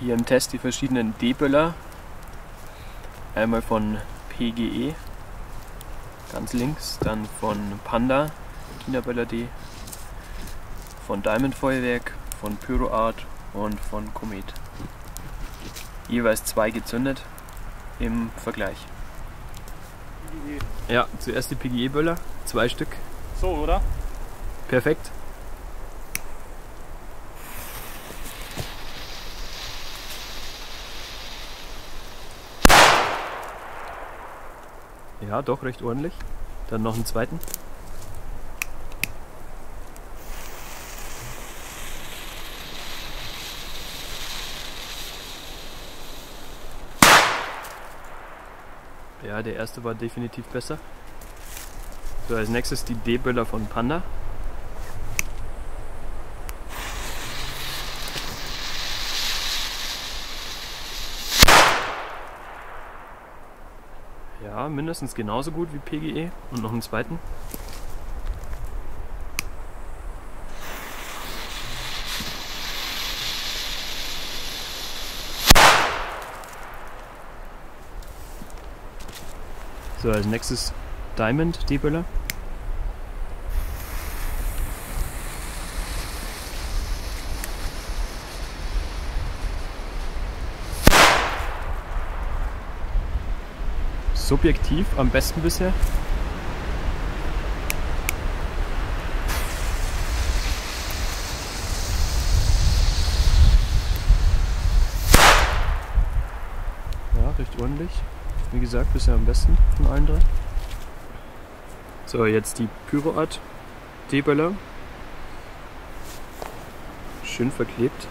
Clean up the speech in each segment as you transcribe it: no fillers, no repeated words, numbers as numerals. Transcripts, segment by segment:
Hier im Test die verschiedenen D-Böller. Einmal von PGE, ganz links, dann von Panda, China Böller D, von Diamond Feuerwerk, von Pyroart und von Komet. Jeweils 2 gezündet im Vergleich. Ja, zuerst die PGE-Böller, 2 Stück. So, oder? Perfekt. Ja, doch recht ordentlich. Dann noch einen zweiten. Ja, der erste war definitiv besser. So, als nächstes die D-Böller von Panda. Ja, mindestens genauso gut wie PGE und noch einen zweiten. So, als nächstes Diamond D-Böller. Subjektiv am besten bisher. Ja, recht ordentlich. Wie gesagt, bisher am besten von allen 3. So, jetzt die Pyroart D-Böller. Schön verklebt.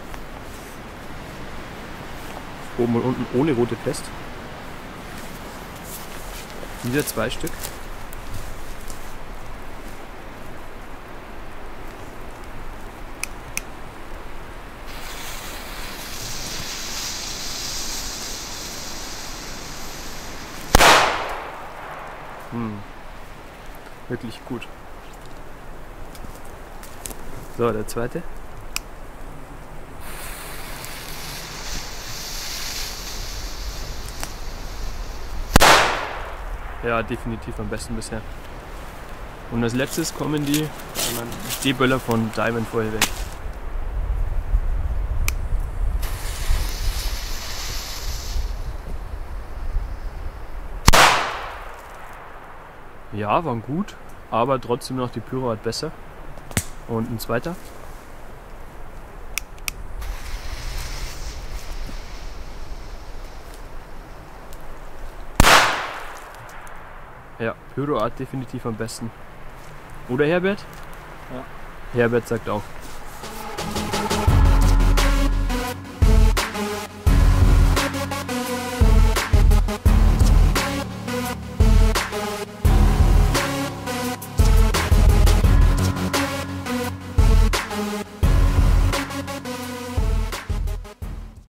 Oben und unten ohne rote Pest. Wieder 2 Stück. Wirklich gut. So, der zweite. Ja, definitiv am besten bisher. Und als letztes kommen die D-Böller von Diamond Feuerwerk. Ja, waren gut, aber trotzdem noch die Pyroart besser. Und ein zweiter. Ja, Pyroart definitiv am besten. Oder Herbert? Ja. Herbert sagt auch.